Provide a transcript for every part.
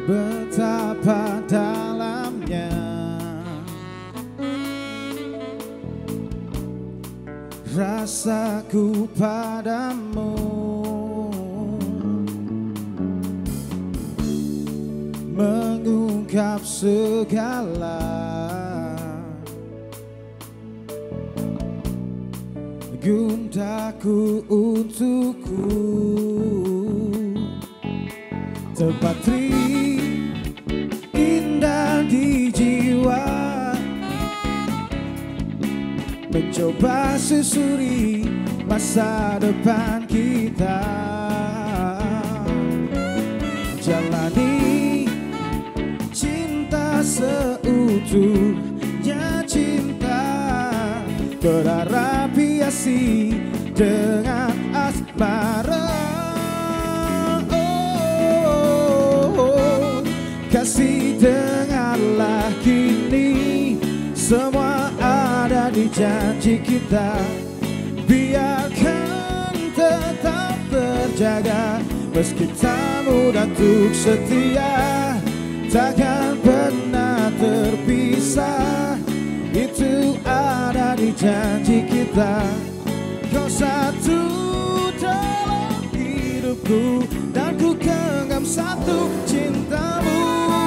Betapa dalamnya rasaku padamu, mengungkap segala gundaku untukku. Tempat indah di jiwa, mencoba susuri masa depan kita. Jalani cinta seutuhnya, cinta berharap hiasi dengan asmara. Kasih dengarlah kini, semua ada di janji kita. Biarkan tetap terjaga, meski tak mudah untuk setia. Takkan pernah terpisah, itu ada di janji kita. Kau satu dalam hidupku, dan ku genggam satu cintamu.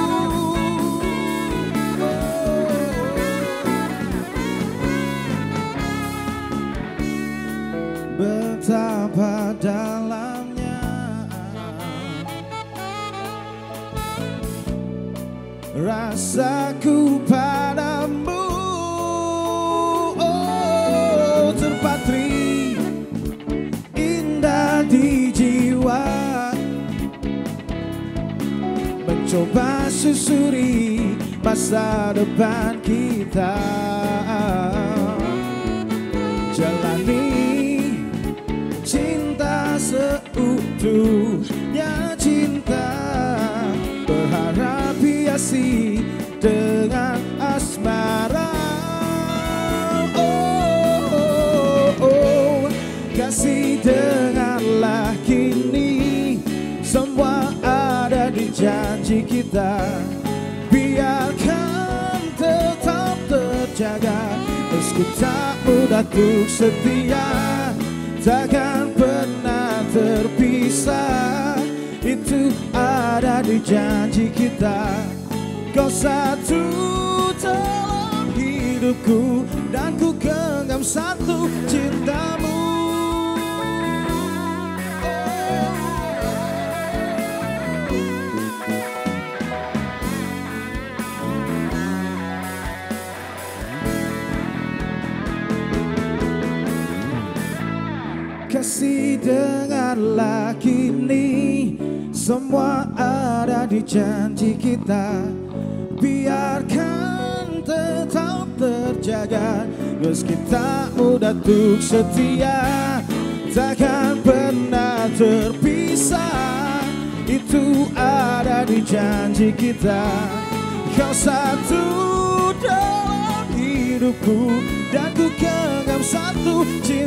Betapa dalamnya rasaku padamu, oh, terpatri indah di jiwa, mencoba susuri masa depan kita. Jalani cinta seutuhnya, cinta berharap hiasi dengan asmara. Oh, oh, oh. Kasih dengarlah kini, semua ada di janji kita. Biarkan tetap terjaga, meski tak mudah untuk setia. Takkan pernah terpisah, itu ada di janji kita. Kau satu dalam hidupku, dan ku genggam satu cintamu. Kasih dengarlah kini, semua ada di janji kita. Biarkan tetap terjaga, meski tak mudah untuk setia. Takkan pernah terpisah, itu ada di janji kita. Kau satu dalam hidupku, dan ku genggam satu cinta.